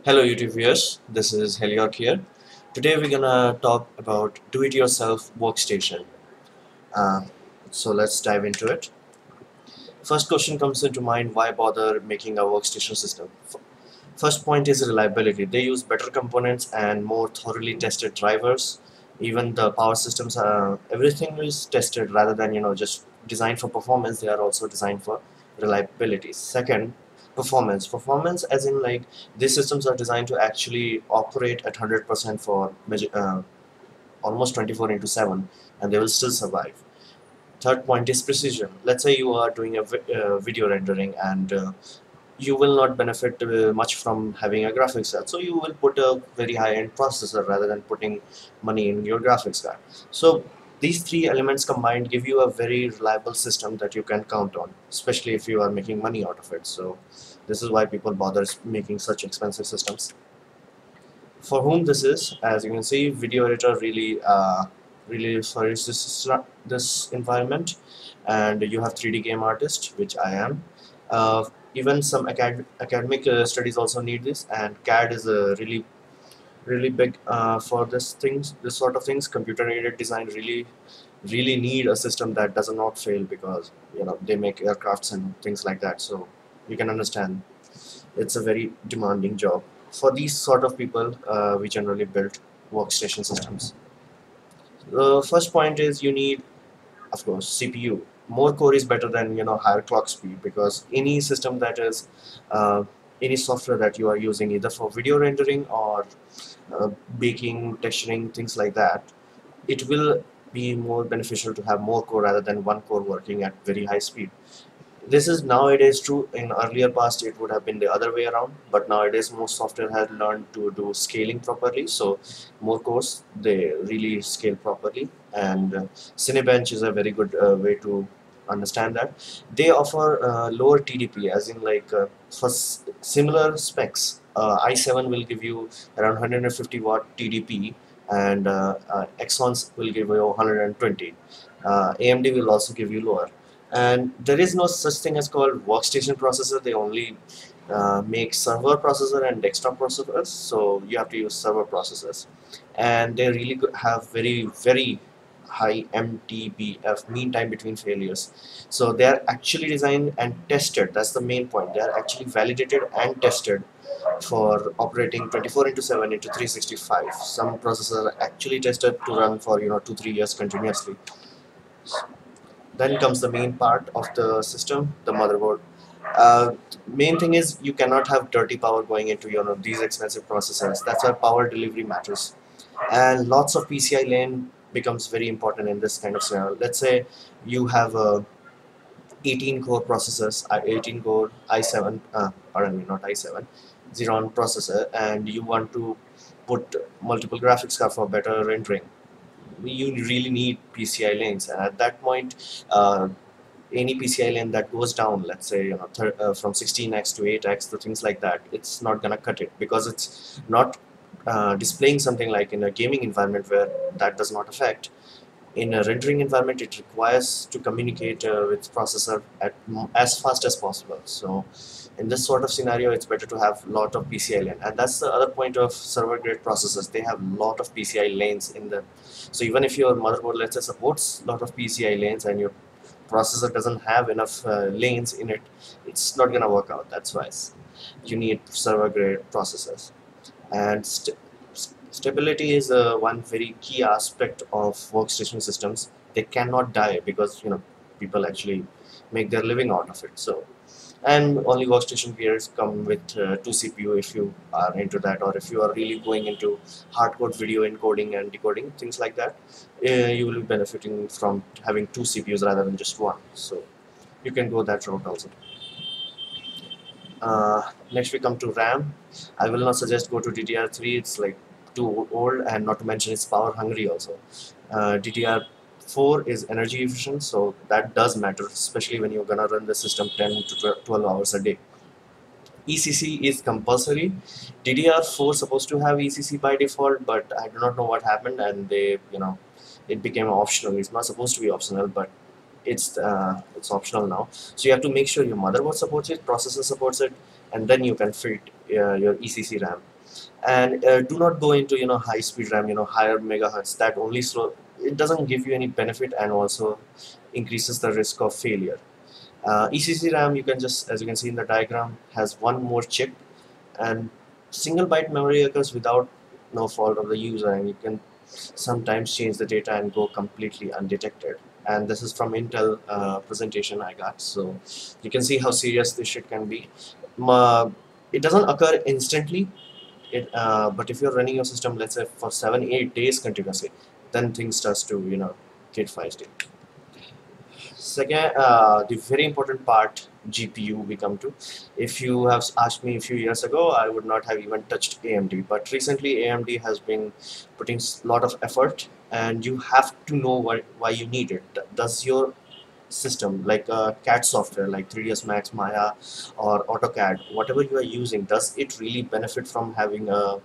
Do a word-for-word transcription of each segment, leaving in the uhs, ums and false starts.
Hello YouTube viewers, this is Heliok here. Today we're gonna talk about do-it-yourself workstation. Uh, so let's dive into it. First question comes into mind: why bother making a workstation system? F- First point is reliability. They use better components and more thoroughly tested drivers. Even the power systems, uh, everything is tested rather than you know just designed for performance. They are also designed for reliability. Second, performance. Performance, as in like these systems are designed to actually operate at one hundred percent for uh, almost twenty-four into seven, and they will still survive. Third point is precision. Let's say you are doing a vi uh, video rendering and uh, you will not benefit uh, much from having a graphics card, so you will put a very high-end processor rather than putting money in your graphics card. So these three elements combined give you a very reliable system that you can count on, especially if you are making money out of it. So this is why people bother making such expensive systems. For whom this is, as you can see, video editor really uh, really furnishes this this environment. And you have three D game artist, which I am. uh, Even some acad academic uh, studies also need this, and C A D is a really really big uh, for this things this sort of things. Computer aided design really really need a system that does not fail, because you know they make aircrafts and things like that, so you can understand it's a very demanding job. For these sort of people, uh, we generally build workstation systems. The first point is you need, of course, C P U. More core is better than you know higher clock speed, because any system that is uh, any software that you are using either for video rendering or uh, baking, texturing, things like that, it will be more beneficial to have more core rather than one core working at very high speed. This is nowadays true. In earlier past it would have been the other way around, but nowadays most software has learned to do scaling properly, so more cores, they really scale properly. And uh, Cinebench is a very good uh, way to understand that. They offer uh, lower T D P, as in like uh, for s similar specs, uh, i seven will give you around one hundred fifty watt T D P, and uh, uh, Exons will give you one hundred twenty. uh, A M D will also give you lower. And there is no such thing as called workstation processor. They only uh, make server processor and desktop processors, so you have to use server processors. And they really go- have very very high M T B F, mean time between failures. So they are actually designed and tested. That's the main point. They are actually validated and tested for operating twenty-four into seven into three sixty-five. Some processors are actually tested to run for you know two three years continuously. Then comes the main part of the system, the motherboard. Uh, Main thing is you cannot have dirty power going into you know these expensive processors. That's why power delivery matters, and lots of P C I lane becomes very important in this kind of scenario. Let's say you have a eighteen core processors, uh, eighteen core i seven, uh, pardon me, not i seven, Xeron processor, and you want to put multiple graphics card for better rendering. You really need P C I lanes, and at that point, uh, any P C I lane that goes down, let's say you know thir uh, from sixteen x to eight x, the things like that, it's not gonna cut it, because it's not uh, displaying something like in a gaming environment where that does not affect. In a rendering environment, it requires to communicate uh, with processor at m- as fast as possible. So in this sort of scenario, it's better to have lot of P C I lane, and that's the other point of server grade processors. They have lot of P C I lanes in them. So even if your motherboard, let's say, supports lot of P C I lanes and your processor doesn't have enough uh, lanes in it, it's not gonna work out. That's why you need server grade processors. And st stability is uh, one very key aspect of workstation systems. They cannot die, because you know people actually make their living out of it. So, and only workstation peers come with uh, two C P U if you are into that, or if you are really going into hardcore video encoding and decoding, things like that. Uh, you will be benefiting from having two C P Us rather than just one. So you can go that route also. Uh, next we come to RAM. I will not suggest go to D D R three. It's like too old, and not to mention it's power hungry also. Uh, D D R four is energy efficient, so that does matter, especially when you're gonna run the system ten to twelve hours a day. E C C is compulsory. D D R four supposed to have E C C by default, but I do not know what happened, and they, you know, it became optional. It's not supposed to be optional, but it's uh, it's optional now. So you have to make sure your motherboard supports it, processor supports it, and then you can fit uh, your E C C RAM. And uh, do not go into you know high speed RAM, you know higher megahertz. That only slow, it doesn't give you any benefit and also increases the risk of failure. uh, E C C RAM, you can just, as you can see in the diagram, has one more chip, and single byte memory occurs without no fault of the user, and you can sometimes change the data and go completely undetected. And this is from Intel uh, presentation I got, so you can see how serious this shit can be. Ma it doesn't occur instantly, it uh, but if you're running your system, let's say for seven eight days continuously, then things starts to you know get feisty. Second, uh, the very important part, G P U, we come to. If you have asked me a few years ago, I would not have even touched A M D. But recently, A M D has been putting a lot of effort, and you have to know why, why you need it. Does your system, like uh, C A D software, like three D S Max, Maya, or AutoCAD, whatever you are using, does it really benefit from having a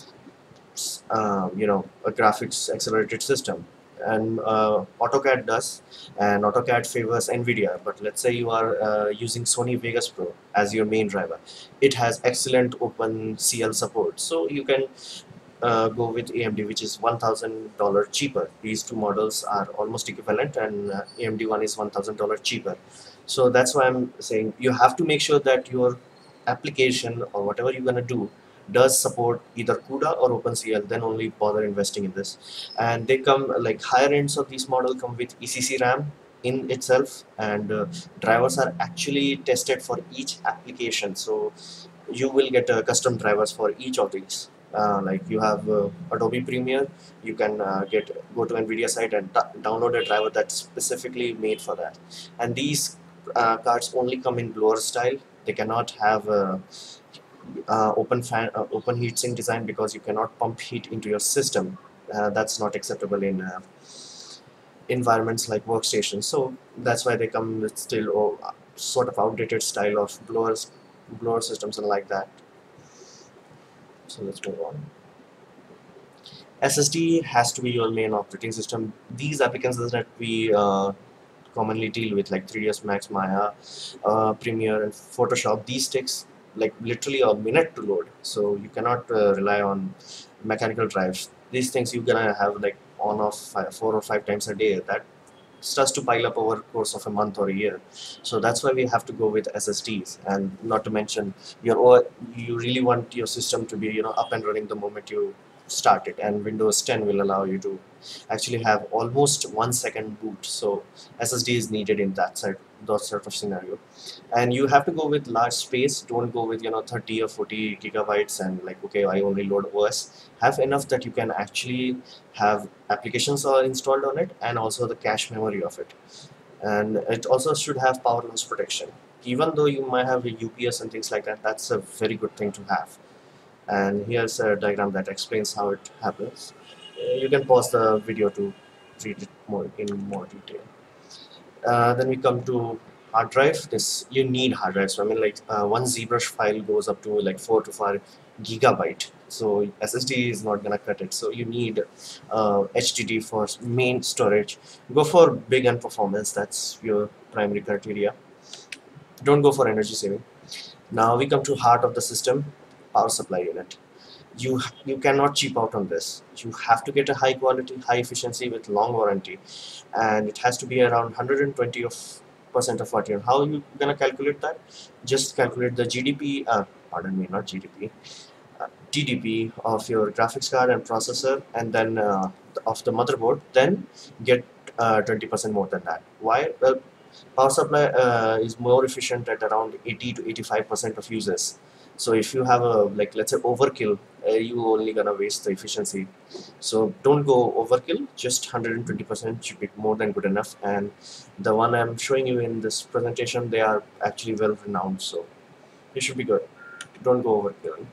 uh, you know a graphics accelerated system? And uh, AutoCAD does, and AutoCAD favors NVIDIA. But let's say you are uh, using Sony Vegas Pro as your main driver, it has excellent OpenCL support, so you can uh, go with A M D, which is one thousand dollars cheaper. These two models are almost equivalent, and uh, A M D one is one thousand dollars cheaper. So that's why I'm saying you have to make sure that your application or whatever you're going to do does support either CUDA or OpenCL, then only bother investing in this. And they come, like higher ends of these models come with E C C RAM in itself, and uh, drivers are actually tested for each application. So you will get uh, custom drivers for each of these. Uh, like you have uh, Adobe Premiere, you can uh, get go to NVIDIA site and download a driver that's specifically made for that. And these uh, cards only come in blower style. They cannot have uh, uh, open fan, uh, open heatsink design, because you cannot pump heat into your system. Uh, that's not acceptable in uh, environments like workstations. So that's why they come with still oh, sort of outdated style of blowers, blower systems and like that. So let's move on. S S D has to be your main operating system. These applications that we uh, commonly deal with, like three D S Max, Maya, uh, Premiere, and Photoshop, these takes like literally a minute to load. So you cannot uh, rely on mechanical drives. These things you're gonna have like on off five, four or five times a day. That starts to pile up over the course of a month or a year. So that's why we have to go with S S Ds. And not to mention, your you really want your system to be you know up and running the moment you start it, and Windows ten will allow you to actually have almost one second boot. So S S D is needed in that side, that sort of scenario. And you have to go with large space. Don't go with you know thirty or forty gigabytes and like, okay, I only load O S. Have enough that you can actually have applications are installed on it, and also the cache memory of it. And it also should have power loss protection. Even though you might have a U P S and things like that, that's a very good thing to have. And here's a diagram that explains how it happens. Uh, you can pause the video to read it more in more detail. Uh, then we come to hard drive. This, you need hard drives. So I mean, like uh, one ZBrush file goes up to like four to five gigabyte. So S S D is not gonna cut it. So you need uh, H D D for main storage. Go for big and performance. That's your primary criteria. Don't go for energy saving. Now we come to heart of the system, power supply unit. You you cannot cheap out on this. You have to get a high quality, high efficiency with long warranty, and it has to be around one hundred twenty of percent of what you're. How you gonna calculate that? Just calculate the G D P. Uh, pardon me, not G D P. Uh, T D P of your graphics card and processor, and then uh, of the motherboard. Then get uh, twenty percent more than that. Why? Well, power supply uh, is more efficient at around eighty to eighty-five percent of users. So if you have a, like, let's say overkill, uh, you only gonna waste the efficiency. So don't go overkill, just one hundred twenty percent should be more than good enough. And the one I'm showing you in this presentation, they are actually well renowned, so it should be good. Don't go overkill.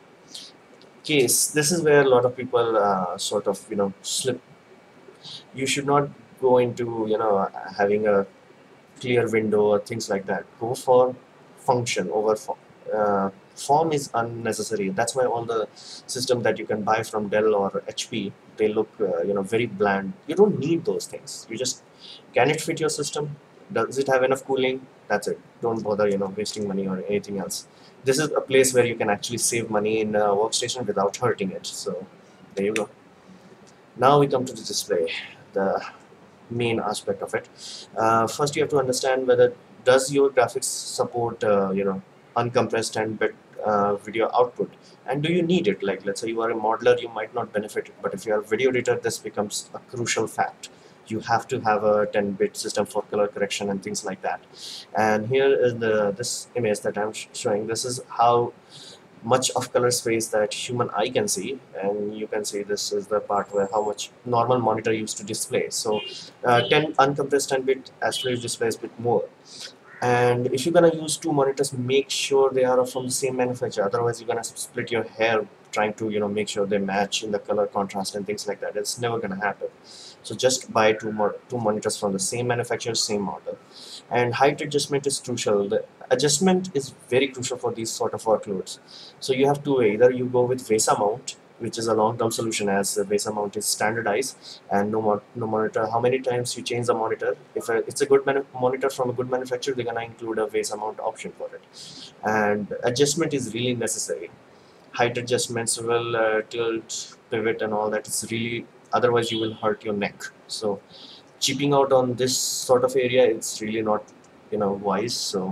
Case, this is where a lot of people uh, sort of you know slip. You should not go into you know having a clear window or things like that. Go for function over form. Uh, form is unnecessary. That's why all the system that you can buy from Dell or H P, they look uh, you know very bland. You don't need those things. You just, can it fit your system? Does it have enough cooling? That's it. Don't bother, you know, wasting money or anything else. This is a place where you can actually save money in a workstation without hurting it. So there you go. Now we come to the display, the main aspect of it. Uh, first, you have to understand whether does your graphics support, uh, you know, uncompressed and bit uh, video output, and do you need it? Like, let's say you are a modeler, you might not benefit it, but if you are a video editor, this becomes a crucial fact. You have to have a ten bit system for color correction and things like that. And here is the this image that I'm sh showing. This is how much of color space that human eye can see, and you can see this is the part where how much normal monitor used to display. So uh, ten uncompressed ten bit actually displays a bit more. And if you're gonna use two monitors, make sure they are from the same manufacturer, otherwise you're gonna split your hair trying to, you know, make sure they match in the color contrast and things like that. It's never gonna happen. So just buy two more two monitors from the same manufacturer, same model. And height adjustment is crucial. The adjustment is very crucial for these sort of workloads. So you have to either you go with VESA mount, which is a long-term solution, as the VESA mount is standardized, and no, mo no monitor, how many times you change the monitor, if a, it's a good monitor from a good manufacturer, they're gonna include a VESA mount option for it. And adjustment is really necessary. Height adjustments will uh, tilt, pivot and all that is really, otherwise you will hurt your neck. So cheaping out on this sort of area, it's really not, you know, wise. So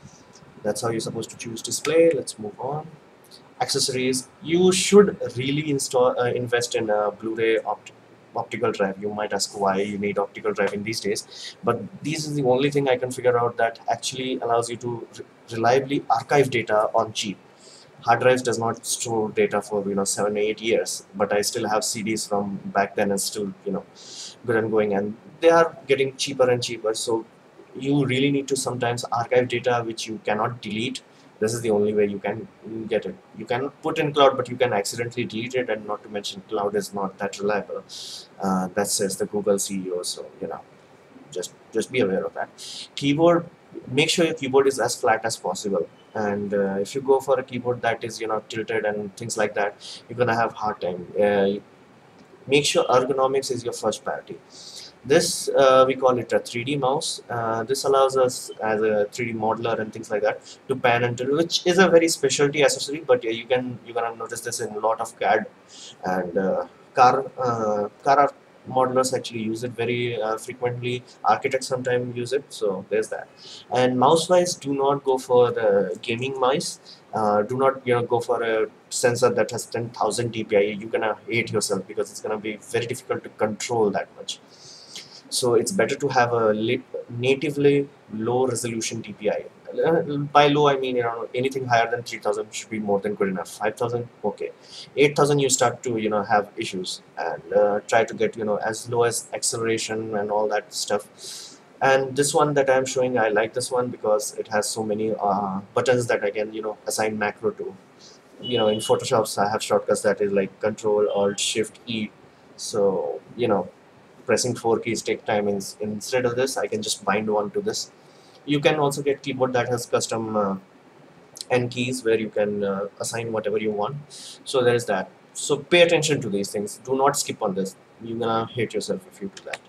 that's how you're supposed to choose display. Let's move on. Accessories, you should really install uh, invest in a Blu-ray opt optical drive. You might ask why you need optical drive in these days, but this is the only thing I can figure out that actually allows you to re reliably archive data on cheap. Hard drives does not store data for, you know, seven eight years, but I still have C Ds from back then and still, you know, good and going, and they are getting cheaper and cheaper. So you really need to sometimes archive data which you cannot delete. This is the only way you can get it. You can put in cloud, but you can accidentally delete it, and not to mention cloud is not that reliable. Uh, that says the Google C E O. So, you know, just just be aware of that. Keyboard, make sure your keyboard is as flat as possible. And uh, if you go for a keyboard that is, you know, tilted and things like that, you're gonna have hard time. Uh, make sure ergonomics is your first priority. This uh, we call it a three D mouse. Uh, this allows us as a three D modeler and things like that to pan and tilt, which is a very specialty accessory. But yeah, you can you're gonna notice this in a lot of C A D and uh, car uh, car modelers actually use it very uh, frequently. Architects sometimes use it. So there's that. And mouse wise, do not go for the gaming mice. Uh, do not, you know, go for a sensor that has ten thousand D P I. You're gonna hate yourself because it's gonna be very difficult to control that much. So it's better to have a natively low resolution D P I. Uh, by low, I mean, you know, anything higher than three thousand should be more than good enough. five thousand, okay. eight thousand, you start to, you know, have issues, and uh, try to get, you know, as low as acceleration and all that stuff. And this one that I'm showing, I like this one because it has so many uh, buttons that I can, you know, assign macro to. You know, in Photoshop, I have shortcuts that is like Control, Alt, Shift, E. So, you know, pressing four keys take time. In, instead of this, I can just bind one to this. You can also get keyboard that has custom uh, N keys where you can uh, assign whatever you want. So there is that. So pay attention to these things. Do not skip on this. You're gonna hate yourself if you do that.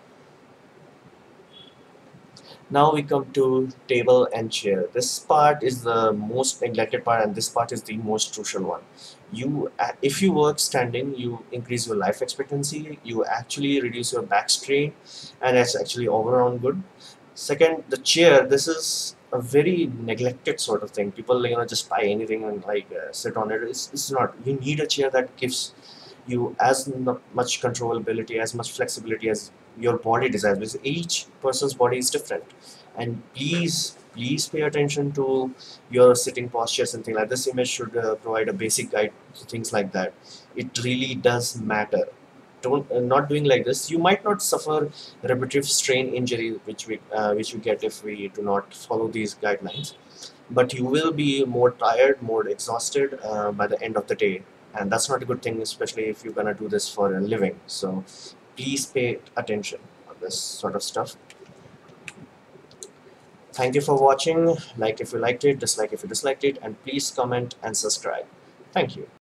Now we come to table and chair. This part is the most neglected part, and this part is the most crucial one. You, if you work standing, you increase your life expectancy, you actually reduce your back strain, and that's actually overall good. Second, the chair. This is a very neglected sort of thing. People, you know, just buy anything and like uh, sit on it. It's, it's not. You need a chair that gives you as much controllability, as much flexibility as your body desires, because each person's body is different. And please please pay attention to your sitting postures and things like this. Image should uh, provide a basic guide to things like that. It really does matter. Don't uh, not doing like this, you might not suffer repetitive strain injury, which we uh, which you get if we do not follow these guidelines, but you will be more tired, more exhausted uh, by the end of the day, and that's not a good thing, especially if you're gonna do this for a living. So please pay attention on this sort of stuff. Thank you for watching. Like if you liked it, dislike if you disliked it, and please comment and subscribe. Thank you.